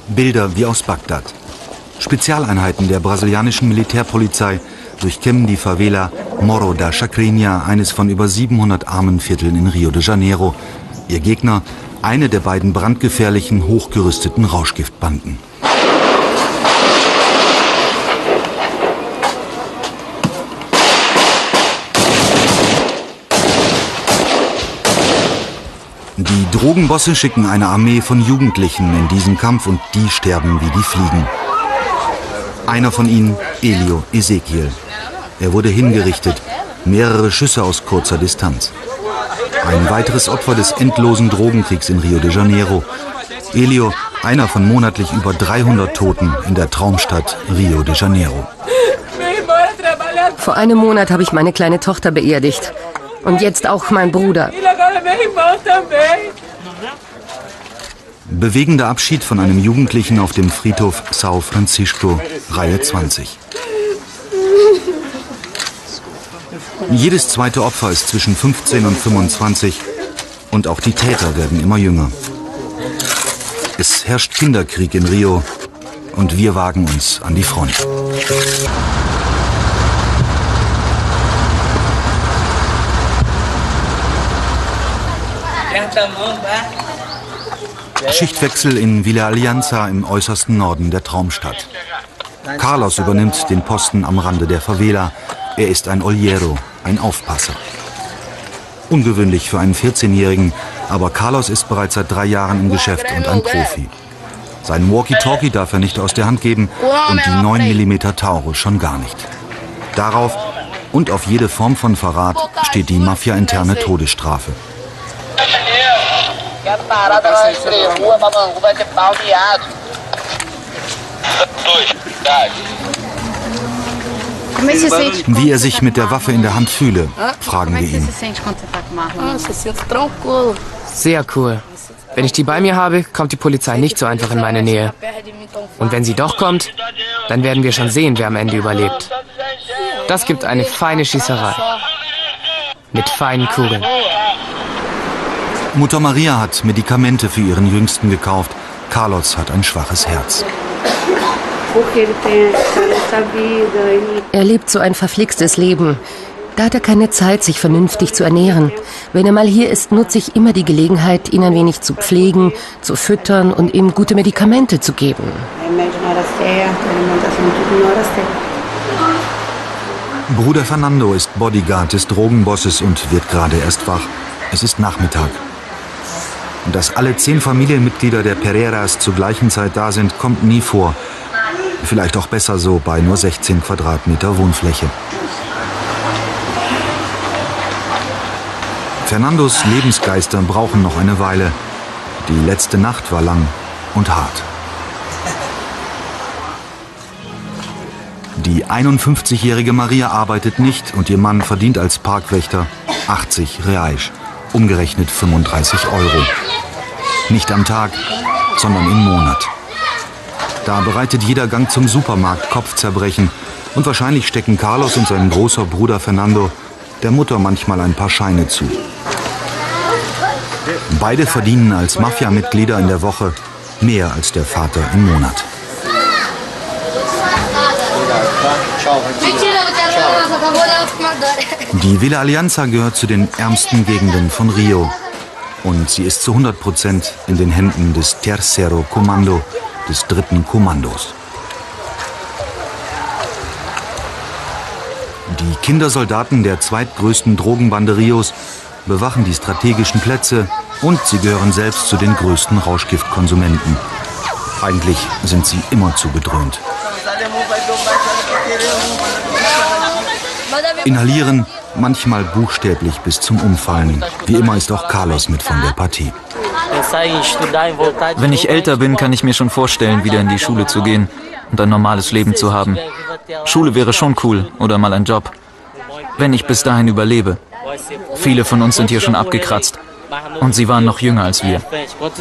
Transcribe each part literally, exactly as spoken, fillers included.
Bilder wie aus Bagdad. Spezialeinheiten der brasilianischen Militärpolizei durchkämmen die Favela Morro da Chacrinha, eines von über siebenhundert Armenvierteln in Rio de Janeiro. Ihr Gegner, eine der beiden brandgefährlichen, hochgerüsteten Rauschgiftbanden. Die Drogenbosse schicken eine Armee von Jugendlichen in diesen Kampf und die sterben wie die Fliegen. Einer von ihnen, Elio Ezequiel. Er wurde hingerichtet, mehrere Schüsse aus kurzer Distanz. Ein weiteres Opfer des endlosen Drogenkriegs in Rio de Janeiro. Elio, einer von monatlich über dreihundert Toten in der Traumstadt Rio de Janeiro. Vor einem Monat habe ich meine kleine Tochter beerdigt. Und jetzt auch mein Bruder. Bewegender Abschied von einem Jugendlichen auf dem Friedhof São Francisco, Reihe zwanzig. Jedes zweite Opfer ist zwischen fünfzehn und fünfundzwanzig und auch die Täter werden immer jünger. Es herrscht Kinderkrieg in Rio und wir wagen uns an die Front. Schichtwechsel in Vila Aliança im äußersten Norden der Traumstadt. Carlos übernimmt den Posten am Rande der Favela. Er ist ein Olheiro, ein Aufpasser. Ungewöhnlich für einen vierzehnjährigen, aber Carlos ist bereits seit drei Jahren im Geschäft und ein Profi. Sein Walkie-Talkie darf er nicht aus der Hand geben und die neun Millimeter Taurus schon gar nicht. Darauf und auf jede Form von Verrat steht die Mafia-interne Todesstrafe. Wie er sich mit der Waffe in der Hand fühle, fragen wir ihn. Sehr cool. Wenn ich die bei mir habe, kommt die Polizei nicht so einfach in meine Nähe. Und wenn sie doch kommt, dann werden wir schon sehen, wer am Ende überlebt. Das gibt eine feine Schießerei. Mit feinen Kugeln. Mutter Maria hat Medikamente für ihren Jüngsten gekauft. Carlos hat ein schwaches Herz. Er lebt so ein verflixtes Leben. Da hat er keine Zeit, sich vernünftig zu ernähren. Wenn er mal hier ist, nutze ich immer die Gelegenheit, ihn ein wenig zu pflegen, zu füttern und ihm gute Medikamente zu geben. Bruder Fernando ist Bodyguard des Drogenbosses und wird gerade erst wach. Es ist Nachmittag. Und dass alle zehn Familienmitglieder der Pereiras zur gleichen Zeit da sind, kommt nie vor. Vielleicht auch besser so bei nur sechzehn Quadratmeter Wohnfläche. Fernandos Lebensgeister brauchen noch eine Weile. Die letzte Nacht war lang und hart. Die einundfünfzigjährige Maria arbeitet nicht und ihr Mann verdient als Parkwächter achtzig Reais, umgerechnet fünfunddreißig Euro. Nicht am Tag, sondern im Monat. Da bereitet jeder Gang zum Supermarkt Kopfzerbrechen und wahrscheinlich stecken Carlos und sein großer Bruder Fernando der Mutter manchmal ein paar Scheine zu. Beide verdienen als Mafia-Mitglieder in der Woche mehr als der Vater im Monat. Die Vila Aliança gehört zu den ärmsten Gegenden von Rio. Und sie ist zu hundert Prozent in den Händen des Terceiro Comando, des dritten Kommandos. Die Kindersoldaten der zweitgrößten Drogenbande Rios bewachen die strategischen Plätze und sie gehören selbst zu den größten Rauschgiftkonsumenten. Eigentlich sind sie immer zu bedröhnt. Inhalieren, manchmal buchstäblich bis zum Umfallen. Wie immer ist auch Carlos mit von der Partie. Wenn ich älter bin, kann ich mir schon vorstellen, wieder in die Schule zu gehen und ein normales Leben zu haben. Schule wäre schon cool oder mal ein Job. Wenn ich bis dahin überlebe. Viele von uns sind hier schon abgekratzt. Und sie waren noch jünger als wir.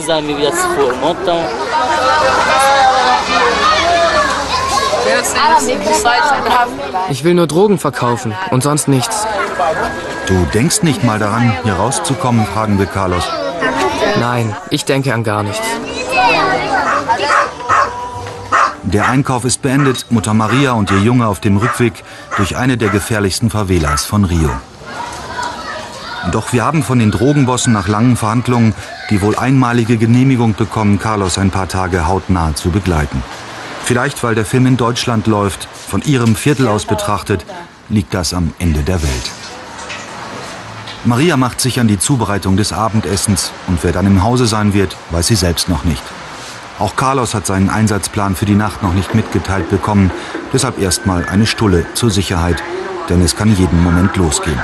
Ich will nur Drogen verkaufen und sonst nichts. Du denkst nicht mal daran, hier rauszukommen, fragen wir Carlos. Nein, ich denke an gar nichts. Der Einkauf ist beendet, Mutter Maria und ihr Junge auf dem Rückweg durch eine der gefährlichsten Favelas von Rio. Doch wir haben von den Drogenbossen nach langen Verhandlungen die wohl einmalige Genehmigung bekommen, Carlos ein paar Tage hautnah zu begleiten. Vielleicht, weil der Film in Deutschland läuft, von ihrem Viertel aus betrachtet, liegt das am Ende der Welt. Maria macht sich an die Zubereitung des Abendessens und wer dann im Hause sein wird, weiß sie selbst noch nicht. Auch Carlos hat seinen Einsatzplan für die Nacht noch nicht mitgeteilt bekommen, deshalb erstmal eine Stulle zur Sicherheit, denn es kann jeden Moment losgehen.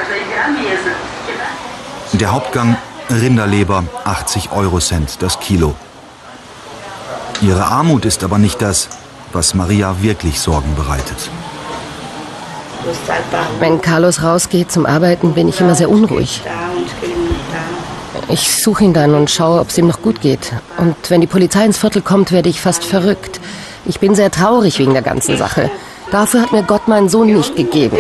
Der Hauptgang Rinderleber, achtzig Eurocent das Kilo. Ihre Armut ist aber nicht das, was Maria wirklich Sorgen bereitet. Wenn Carlos rausgeht zum Arbeiten, bin ich immer sehr unruhig. Ich suche ihn dann und schaue, ob es ihm noch gut geht. Und wenn die Polizei ins Viertel kommt, werde ich fast verrückt. Ich bin sehr traurig wegen der ganzen Sache. Dafür hat mir Gott meinen Sohn nicht gegeben.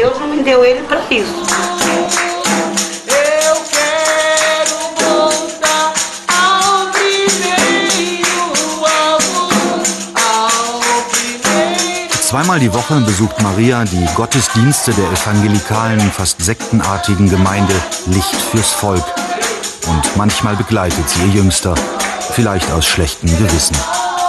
Zweimal die Woche besucht Maria die Gottesdienste der evangelikalen, fast sektenartigen Gemeinde Licht fürs Volk. Und manchmal begleitet sie ihr Jüngster, vielleicht aus schlechtem Gewissen.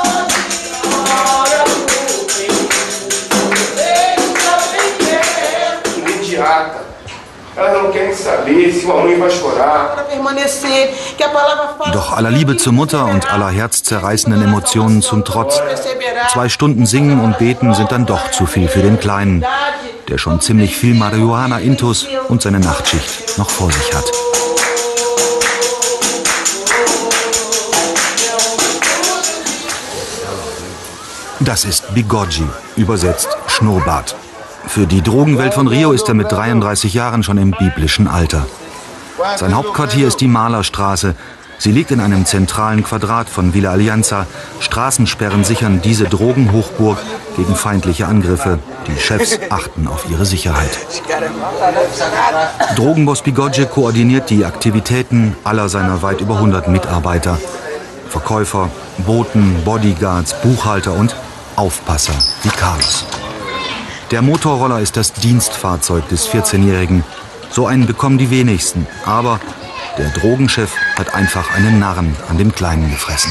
Doch aller Liebe zur Mutter und aller herzzerreißenden Emotionen zum Trotz. Zwei Stunden Singen und Beten sind dann doch zu viel für den Kleinen, der schon ziemlich viel Marihuana-Intus und seine Nachtschicht noch vor sich hat. Das ist Bigode, übersetzt Schnurrbart. Für die Drogenwelt von Rio ist er mit dreiunddreißig Jahren schon im biblischen Alter. Sein Hauptquartier ist die Malerstraße. Sie liegt in einem zentralen Quadrat von Villa Alianza. Straßensperren sichern diese Drogenhochburg gegen feindliche Angriffe. Die Chefs achten auf ihre Sicherheit. Drogenboss Bigode koordiniert die Aktivitäten aller seiner weit über hundert Mitarbeiter. Verkäufer, Boten, Bodyguards, Buchhalter und Aufpasser wie Carlos. Der Motorroller ist das Dienstfahrzeug des vierzehnjährigen. So einen bekommen die wenigsten. Aber der Drogenchef hat einfach einen Narren an dem Kleinen gefressen.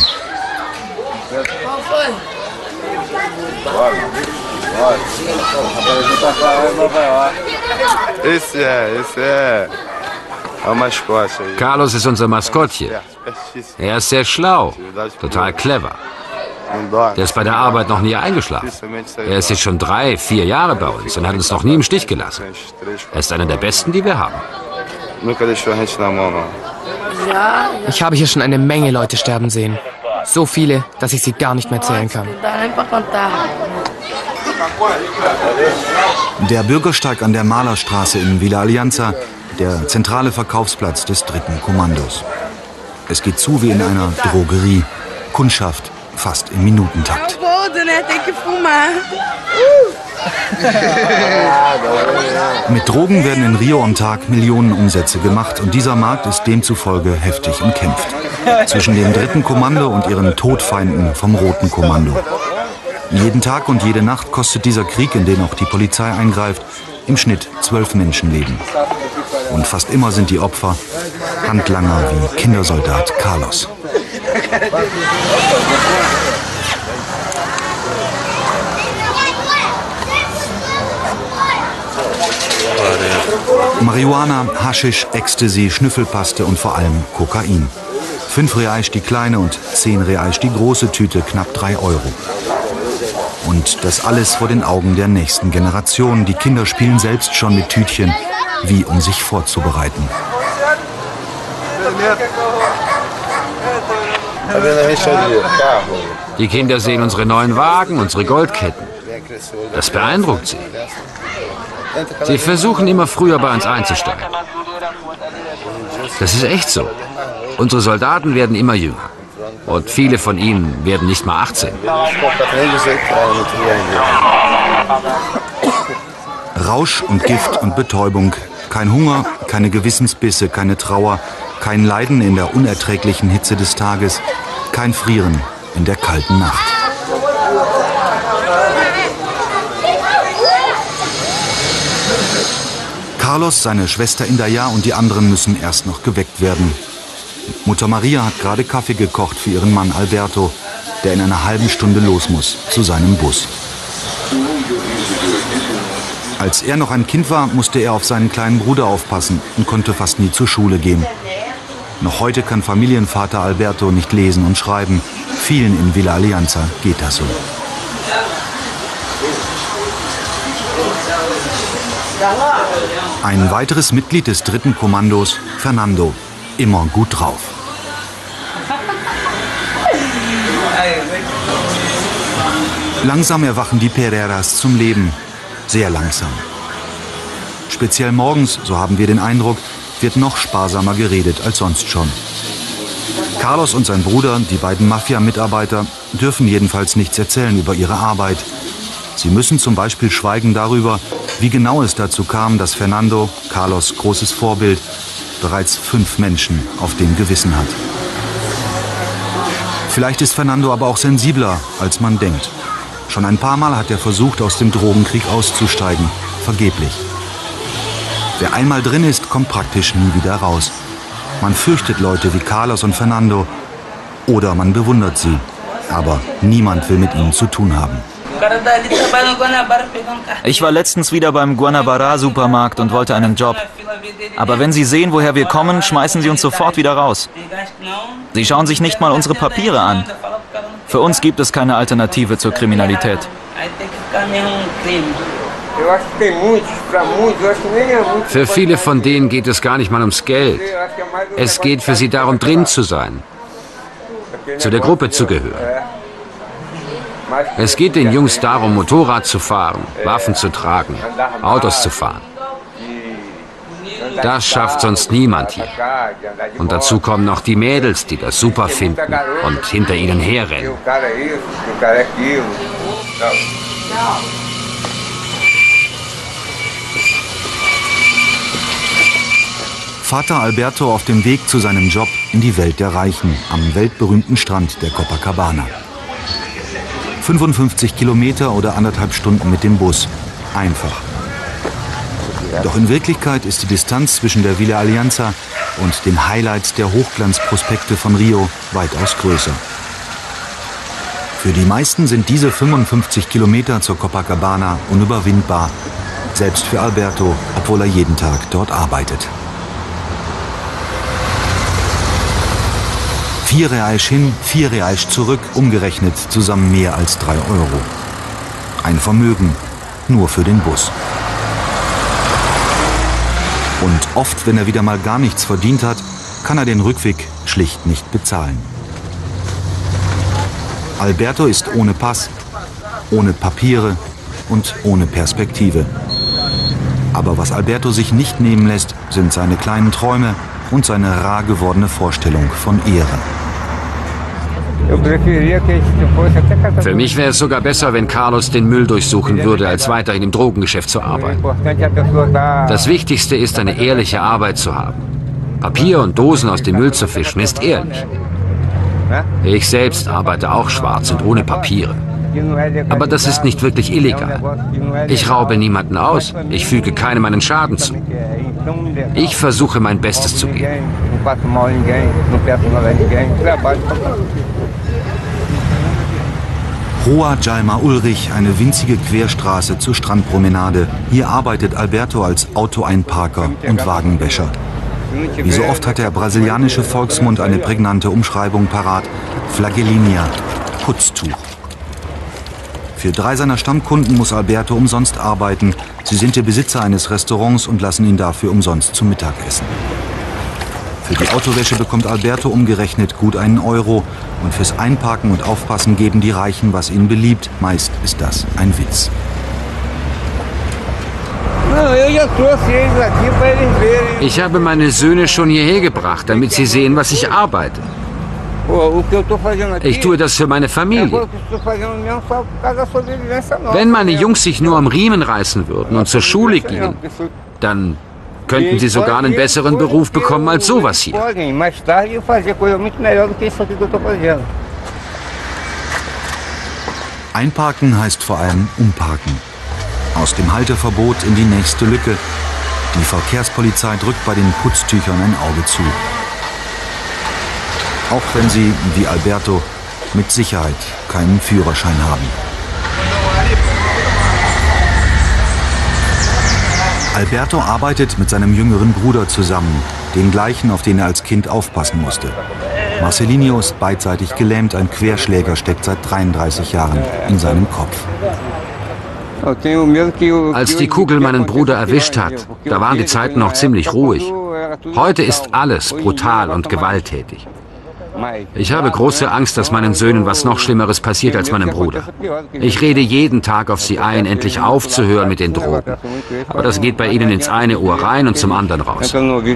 Carlos ist unser Maskottchen. Er ist sehr schlau, total clever. Der ist bei der Arbeit noch nie eingeschlafen. Er ist jetzt schon drei, vier Jahre bei uns und hat uns noch nie im Stich gelassen. Er ist einer der Besten, die wir haben. Ich habe hier schon eine Menge Leute sterben sehen. So viele, dass ich sie gar nicht mehr zählen kann. Der Bürgersteig an der Malerstraße in Villa Alianza, der zentrale Verkaufsplatz des dritten Kommandos. Es geht zu wie in einer Drogerie. Kundschaft fast im Minutentakt. Mit Drogen werden in Rio am Tag Millionen Umsätze gemacht und dieser Markt ist demzufolge heftig umkämpft. Zwischen dem dritten Kommando und ihren Todfeinden vom roten Kommando. Jeden Tag und jede Nacht kostet dieser Krieg, in den auch die Polizei eingreift, im Schnitt zwölf Menschenleben. Und fast immer sind die Opfer Handlanger wie Kindersoldat Carlos. Marihuana, Haschisch, Ecstasy, Schnüffelpaste und vor allem Kokain. Fünf Reais die kleine und zehn Reais die große Tüte, knapp drei Euro. Und das alles vor den Augen der nächsten Generation. Die Kinder spielen selbst schon mit Tütchen, wie um sich vorzubereiten. Die Kinder sehen unsere neuen Wagen, unsere Goldketten. Das beeindruckt sie. Sie versuchen immer früher bei uns einzusteigen. Das ist echt so. Unsere Soldaten werden immer jünger. Und viele von ihnen werden nicht mal achtzehn. Rausch und Gift und Betäubung. Kein Hunger, keine Gewissensbisse, keine Trauer. Kein Leiden in der unerträglichen Hitze des Tages. Kein Frieren in der kalten Nacht. Carlos, seine Schwester Indaya und die anderen müssen erst noch geweckt werden. Mutter Maria hat gerade Kaffee gekocht für ihren Mann Alberto, der in einer halben Stunde los muss, zu seinem Bus. Als er noch ein Kind war, musste er auf seinen kleinen Bruder aufpassen und konnte fast nie zur Schule gehen. Noch heute kann Familienvater Alberto nicht lesen und schreiben. Vielen in Villa Alianza geht das so. Ein weiteres Mitglied des dritten Kommandos, Fernando, immer gut drauf. Langsam erwachen die Pereiras zum Leben. Sehr langsam. Speziell morgens, so haben wir den Eindruck, wird noch sparsamer geredet als sonst schon. Carlos und sein Bruder, die beiden Mafia-Mitarbeiter, dürfen jedenfalls nichts erzählen über ihre Arbeit. Sie müssen zum Beispiel schweigen darüber, wie genau es dazu kam, dass Fernando, Carlos' großes Vorbild, bereits fünf Menschen auf dem Gewissen hat. Vielleicht ist Fernando aber auch sensibler, als man denkt. Schon ein paar Mal hat er versucht, aus dem Drogenkrieg auszusteigen. Vergeblich. Wer einmal drin ist, kommt praktisch nie wieder raus. Man fürchtet Leute wie Carlos und Fernando oder man bewundert sie. Aber niemand will mit ihnen zu tun haben. Ich war letztens wieder beim Guanabara-Supermarkt und wollte einen Job. Aber wenn Sie sehen, woher wir kommen, schmeißen Sie uns sofort wieder raus. Sie schauen sich nicht mal unsere Papiere an. Für uns gibt es keine Alternative zur Kriminalität. Für viele von denen geht es gar nicht mal ums Geld. Es geht für sie darum, drin zu sein, zu der Gruppe zu gehören. Es geht den Jungs darum, Motorrad zu fahren, Waffen zu tragen, Autos zu fahren. Das schafft sonst niemand hier. Und dazu kommen noch die Mädels, die das super finden und hinter ihnen herrennen. Vater Alberto auf dem Weg zu seinem Job in die Welt der Reichen am weltberühmten Strand der Copacabana. fünfundfünfzig Kilometer oder anderthalb Stunden mit dem Bus. Einfach. Doch in Wirklichkeit ist die Distanz zwischen der Villa Alianza und den Highlights der Hochglanzprospekte von Rio weitaus größer. Für die meisten sind diese fünfundfünfzig Kilometer zur Copacabana unüberwindbar. Selbst für Alberto, obwohl er jeden Tag dort arbeitet. Vier Reais hin, vier Reais zurück, umgerechnet zusammen mehr als drei Euro. Ein Vermögen, nur für den Bus. Und oft, wenn er wieder mal gar nichts verdient hat, kann er den Rückweg schlicht nicht bezahlen. Alberto ist ohne Pass, ohne Papiere und ohne Perspektive. Aber was Alberto sich nicht nehmen lässt, sind seine kleinen Träume und seine rar gewordene Vorstellung von Ehre. Für mich wäre es sogar besser, wenn Carlos den Müll durchsuchen würde, als weiterhin im Drogengeschäft zu arbeiten. Das Wichtigste ist, eine ehrliche Arbeit zu haben. Papier und Dosen aus dem Müll zu fischen ist ehrlich. Ich selbst arbeite auch schwarz und ohne Papiere. Aber das ist nicht wirklich illegal. Ich raube niemanden aus. Ich füge keinem einen Schaden zu. Ich versuche, mein Bestes zu geben. Rua Jalma Ulrich, eine winzige Querstraße zur Strandpromenade. Hier arbeitet Alberto als Autoeinparker und Wagenwäscher. Wie so oft hat der brasilianische Volksmund eine prägnante Umschreibung parat. Flagelinha, Putztuch. Für drei seiner Stammkunden muss Alberto umsonst arbeiten. Sie sind der Besitzer eines Restaurants und lassen ihn dafür umsonst zum Mittagessen. Für die Autowäsche bekommt Alberto umgerechnet gut einen Euro. Und fürs Einparken und Aufpassen geben die Reichen, was ihnen beliebt. Meist ist das ein Witz. Ich habe meine Söhne schon hierher gebracht, damit sie sehen, was ich arbeite. Ich tue das für meine Familie. Wenn meine Jungs sich nur am Riemen reißen würden und zur Schule gingen, dann könnten sie sogar einen besseren Beruf bekommen als sowas hier. Einparken heißt vor allem umparken. Aus dem Halteverbot in die nächste Lücke. Die Verkehrspolizei drückt bei den Putztüchern ein Auge zu. Auch wenn sie, wie Alberto, mit Sicherheit keinen Führerschein haben. Alberto arbeitet mit seinem jüngeren Bruder zusammen, den gleichen, auf den er als Kind aufpassen musste. Marcelinho ist beidseitig gelähmt, ein Querschläger steckt seit dreiunddreißig Jahren in seinem Kopf. Als die Kugel meinen Bruder erwischt hat, da waren die Zeiten noch ziemlich ruhig. Heute ist alles brutal und gewalttätig. Ich habe große Angst, dass meinen Söhnen was noch Schlimmeres passiert als meinem Bruder. Ich rede jeden Tag auf sie ein, endlich aufzuhören mit den Drogen. Aber das geht bei ihnen ins eine Ohr rein und zum anderen raus.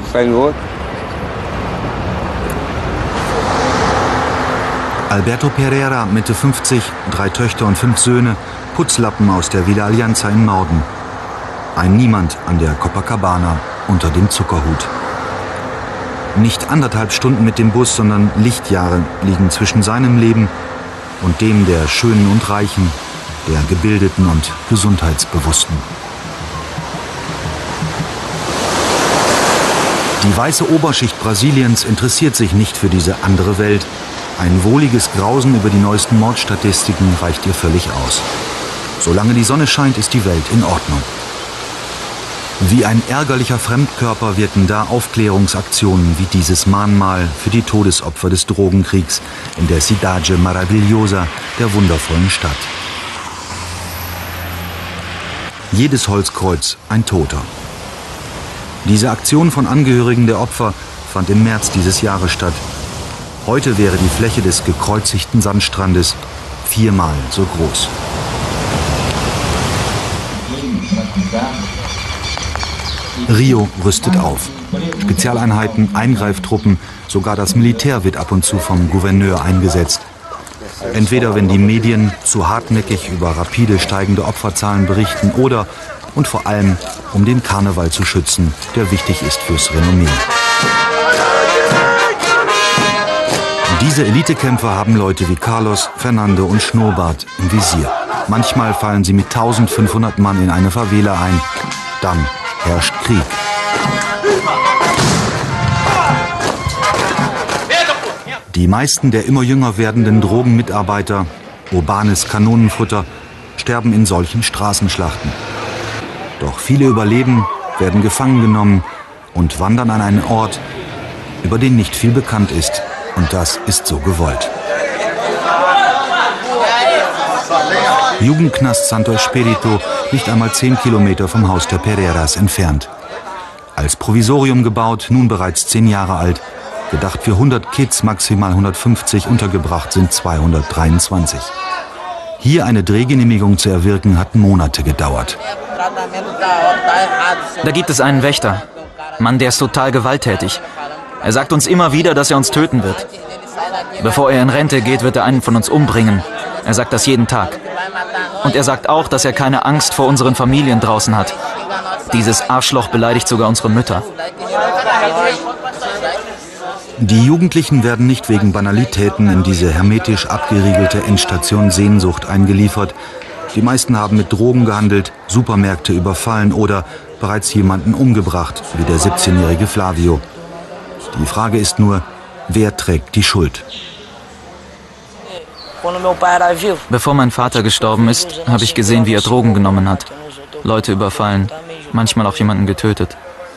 Alberto Pereira, Mitte fünfzig, drei Töchter und fünf Söhne, Putzlappen aus der Villa Alianza im Norden. Ein Niemand an der Copacabana unter dem Zuckerhut. Nicht anderthalb Stunden mit dem Bus, sondern Lichtjahre liegen zwischen seinem Leben und dem der Schönen und Reichen, der Gebildeten und Gesundheitsbewussten. Die weiße Oberschicht Brasiliens interessiert sich nicht für diese andere Welt. Ein wohliges Grausen über die neuesten Mordstatistiken reicht ihr völlig aus. Solange die Sonne scheint, ist die Welt in Ordnung. Wie ein ärgerlicher Fremdkörper wirken da Aufklärungsaktionen wie dieses Mahnmal für die Todesopfer des Drogenkriegs in der Cidade Maravilhosa, der wundervollen Stadt. Jedes Holzkreuz ein Toter. Diese Aktion von Angehörigen der Opfer fand im März dieses Jahres statt. Heute wäre die Fläche des gekreuzigten Sandstrandes viermal so groß. Rio rüstet auf. Spezialeinheiten, Eingreiftruppen, sogar das Militär wird ab und zu vom Gouverneur eingesetzt. Entweder wenn die Medien zu hartnäckig über rapide steigende Opferzahlen berichten oder, und vor allem, um den Karneval zu schützen, der wichtig ist fürs Renommee. Diese Elitekämpfer haben Leute wie Carlos, Fernando und Schnurrbart im Visier. Manchmal fallen sie mit eintausendfünfhundert Mann in eine Favela ein. Dann herrscht Krieg. Die meisten der immer jünger werdenden Drogenmitarbeiter, urbanes Kanonenfutter, sterben in solchen Straßenschlachten. Doch viele überleben, werden gefangen genommen und wandern an einen Ort, über den nicht viel bekannt ist. Und das ist so gewollt. Jugendknast Santo Espirito nicht einmal zehn Kilometer vom Haus der Pereiras entfernt. Als Provisorium gebaut, nun bereits zehn Jahre alt. Gedacht für hundert Kids, maximal hundertfünfzig, untergebracht sind zweihundertdreiundzwanzig. Hier eine Drehgenehmigung zu erwirken, hat Monate gedauert. Da gibt es einen Wächter. Mann, der ist total gewalttätig. Er sagt uns immer wieder, dass er uns töten wird. Bevor er in Rente geht, wird er einen von uns umbringen. Er sagt das jeden Tag. Und er sagt auch, dass er keine Angst vor unseren Familien draußen hat. Dieses Arschloch beleidigt sogar unsere Mütter. Die Jugendlichen werden nicht wegen Banalitäten in diese hermetisch abgeriegelte Endstation Sehnsucht eingeliefert. Die meisten haben mit Drogen gehandelt, Supermärkte überfallen oder bereits jemanden umgebracht, wie der siebzehnjährige Flavio. Die Frage ist nur, wer trägt die Schuld? Bevor mein Vater gestorben ist, habe ich gesehen, wie er Drogen genommen hat. Leute überfallen, manchmal auch jemanden getötet.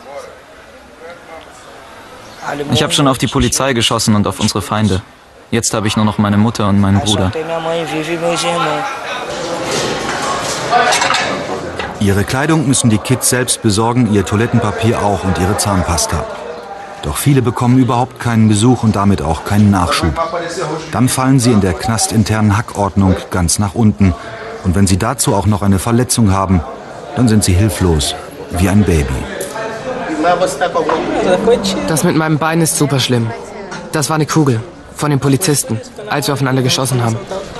Ich habe schon auf die Polizei geschossen und auf unsere Feinde. Jetzt habe ich nur noch meine Mutter und meinen Bruder. Ihre Kleidung müssen die Kids selbst besorgen, ihr Toilettenpapier auch und ihre Zahnpasta. Doch viele bekommen überhaupt keinen Besuch und damit auch keinen Nachschub. Dann fallen sie in der knastinternen Hackordnung ganz nach unten. Und wenn sie dazu auch noch eine Verletzung haben, dann sind sie hilflos, wie ein Baby. Das mit meinem Bein ist super schlimm. Das war eine Kugel von den Polizisten, als wir aufeinander geschossen haben.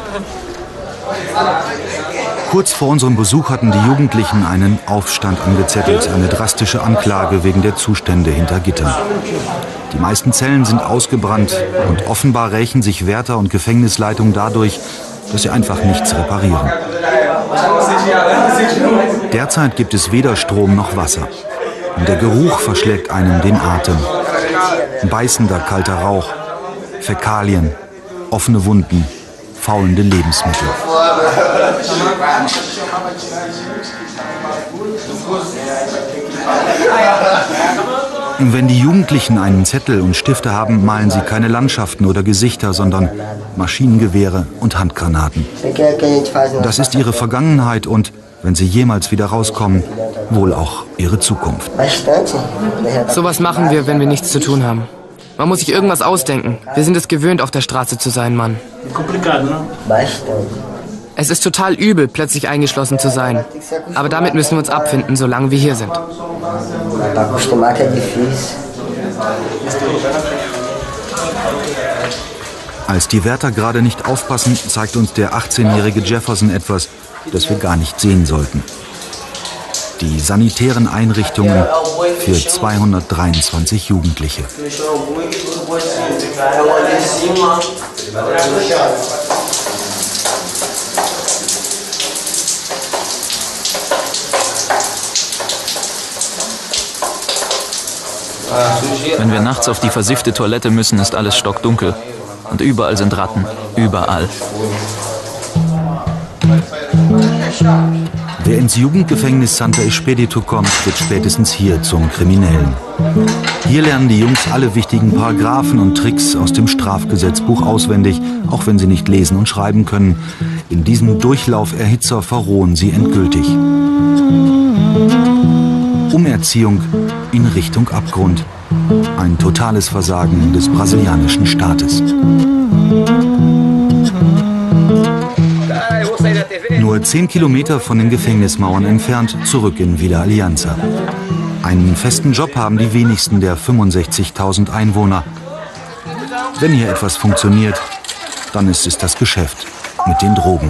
Kurz vor unserem Besuch hatten die Jugendlichen einen Aufstand angezettelt, eine drastische Anklage wegen der Zustände hinter Gittern. Die meisten Zellen sind ausgebrannt und offenbar rächen sich Wärter und Gefängnisleitung dadurch, dass sie einfach nichts reparieren. Derzeit gibt es weder Strom noch Wasser. Und der Geruch verschlägt einem den Atem. Beißender kalter Rauch, Fäkalien, offene Wunden, faulende Lebensmittel. Wenn die Jugendlichen einen Zettel und Stifte haben, malen sie keine Landschaften oder Gesichter, sondern Maschinengewehre und Handgranaten. Das ist ihre Vergangenheit und, wenn sie jemals wieder rauskommen, wohl auch ihre Zukunft. Sowas machen wir, wenn wir nichts zu tun haben. Man muss sich irgendwas ausdenken. Wir sind es gewöhnt, auf der Straße zu sein, Mann. Es ist total übel, plötzlich eingeschlossen zu sein. Aber damit müssen wir uns abfinden, solange wir hier sind. Als die Wärter gerade nicht aufpassen, zeigt uns der achtzehnjährige Jefferson etwas, das wir gar nicht sehen sollten. Die sanitären Einrichtungen für zweihundertdreiundzwanzig Jugendliche. Wenn wir nachts auf die versiffte Toilette müssen, ist alles stockdunkel. Und überall sind Ratten. Überall. Wer ins Jugendgefängnis Santa Expedito kommt, wird spätestens hier zum Kriminellen. Hier lernen die Jungs alle wichtigen Paragraphen und Tricks aus dem Strafgesetzbuch auswendig, auch wenn sie nicht lesen und schreiben können. In diesem Durchlauferhitzer verrohen sie endgültig. Umerziehung in Richtung Abgrund. Ein totales Versagen des brasilianischen Staates. Nur zehn Kilometer von den Gefängnismauern entfernt, zurück in Vila Aliança. Einen festen Job haben die wenigsten der fünfundsechzigtausend Einwohner. Wenn hier etwas funktioniert, dann ist es das Geschäft mit den Drogen.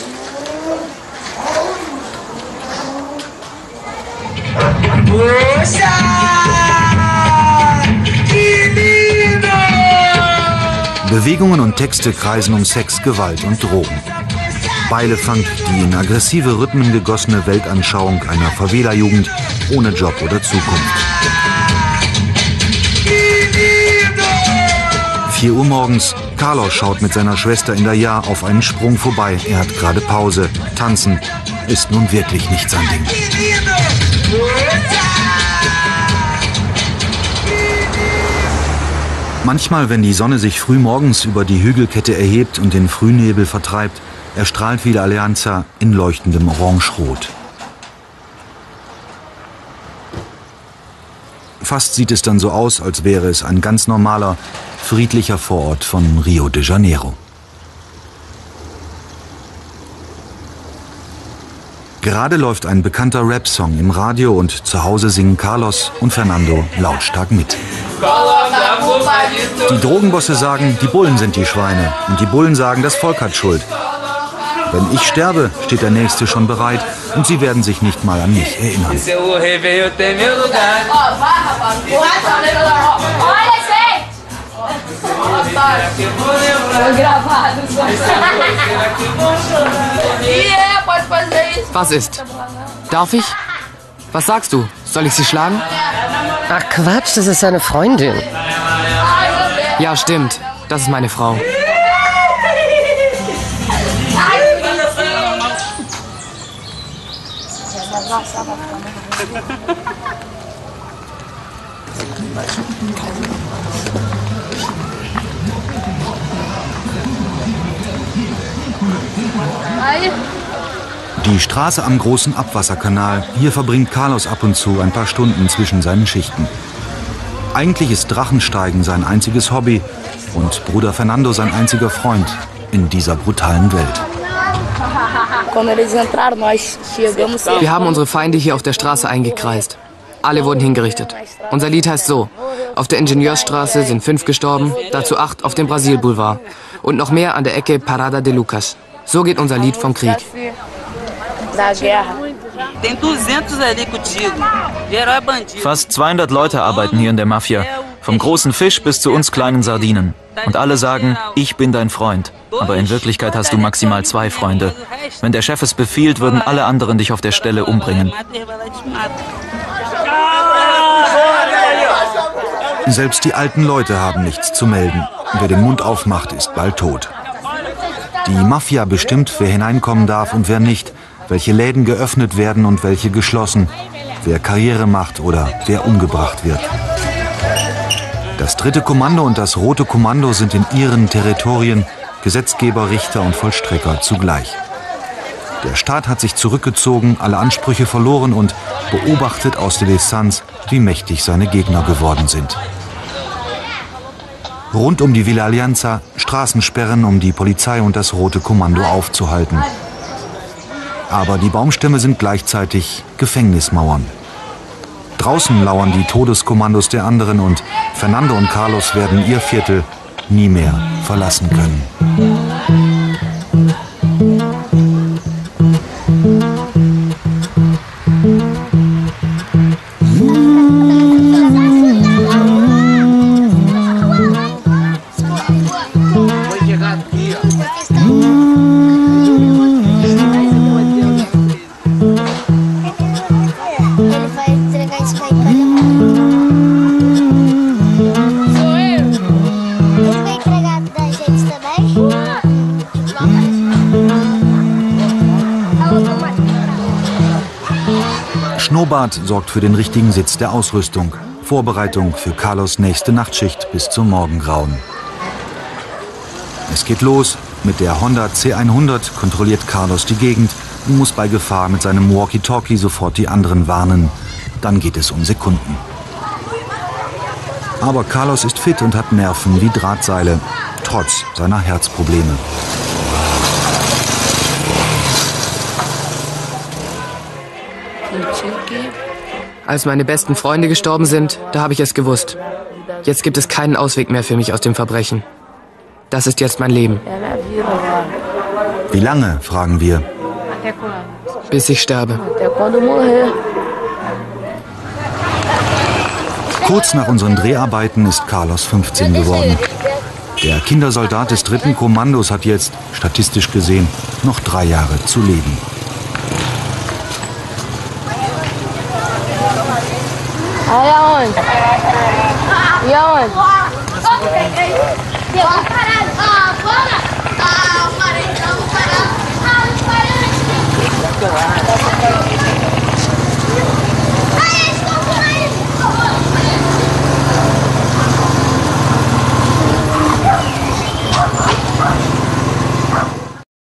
Bewegungen und Texte kreisen um Sex, Gewalt und Drogen. Beilefang, die in aggressive Rhythmen gegossene Weltanschauung einer Favela-Jugend ohne Job oder Zukunft. vier Uhr morgens, Carlos schaut mit seiner Schwester in der Jahr auf einen Sprung vorbei. Er hat gerade Pause. Tanzen ist nun wirklich nicht sein Ding. Manchmal, wenn die Sonne sich frühmorgens über die Hügelkette erhebt und den Frühnebel vertreibt, erstrahlt Vila Aliança in leuchtendem Orangerot. Fast sieht es dann so aus, als wäre es ein ganz normaler, friedlicher Vorort von Rio de Janeiro. Gerade läuft ein bekannter Rap-Song im Radio und zu Hause singen Carlos und Fernando lautstark mit. Die Drogenbosse sagen, die Bullen sind die Schweine. Und die Bullen sagen, das Volk hat Schuld. Wenn ich sterbe, steht der Nächste schon bereit und sie werden sich nicht mal an mich erinnern. Was ist? Darf ich? Was sagst du? Soll ich sie schlagen? Ach Quatsch, das ist seine Freundin. Ja, stimmt. Das ist meine Frau. Die Straße am großen Abwasserkanal. Hier verbringt Carlos ab und zu ein paar Stunden zwischen seinen Schichten. Eigentlich ist Drachensteigen sein einziges Hobby und Bruder Fernando sein einziger Freund in dieser brutalen Welt. Wir haben unsere Feinde hier auf der Straße eingekreist. Alle wurden hingerichtet. Unser Lied heißt so: Auf der Ingenieursstraße sind fünf gestorben, dazu acht auf dem Brasil-Boulevard und noch mehr an der Ecke Parada de Lucas. So geht unser Lied vom Krieg. Fast zweihundert Leute arbeiten hier in der Mafia. Vom großen Fisch bis zu uns kleinen Sardinen. Und alle sagen, ich bin dein Freund. Aber in Wirklichkeit hast du maximal zwei Freunde. Wenn der Chef es befiehlt, würden alle anderen dich auf der Stelle umbringen. Selbst die alten Leute haben nichts zu melden. Wer den Mund aufmacht, ist bald tot. Die Mafia bestimmt, wer hineinkommen darf und wer nicht, welche Läden geöffnet werden und welche geschlossen, wer Karriere macht oder wer umgebracht wird. Das dritte Kommando und das rote Kommando sind in ihren Territorien Gesetzgeber, Richter und Vollstrecker zugleich. Der Staat hat sich zurückgezogen, alle Ansprüche verloren und beobachtet aus der Distanz, wie mächtig seine Gegner geworden sind. Rund um die Villa Alianza Straßensperren, um die Polizei und das rote Kommando aufzuhalten. Aber die Baumstämme sind gleichzeitig Gefängnismauern. Draußen lauern die Todeskommandos der anderen und Fernando und Carlos werden ihr Viertel nie mehr verlassen können. Schnurrbart sorgt für den richtigen Sitz der Ausrüstung. Vorbereitung für Carlos' nächste Nachtschicht bis zum Morgengrauen. Es geht los. Mit der Honda C hundert kontrolliert Carlos die Gegend und muss bei Gefahr mit seinem Walkie-Talkie sofort die anderen warnen. Dann geht es um Sekunden. Aber Carlos ist fit und hat Nerven wie Drahtseile, trotz seiner Herzprobleme. Als meine besten Freunde gestorben sind, da habe ich es gewusst. Jetzt gibt es keinen Ausweg mehr für mich aus dem Verbrechen. Das ist jetzt mein Leben. Wie lange, fragen wir. Bis ich sterbe. Kurz nach unseren Dreharbeiten ist Carlos fünfzehn geworden. Der Kindersoldat des dritten Kommandos hat jetzt, statistisch gesehen, noch drei Jahre zu leben. Ja,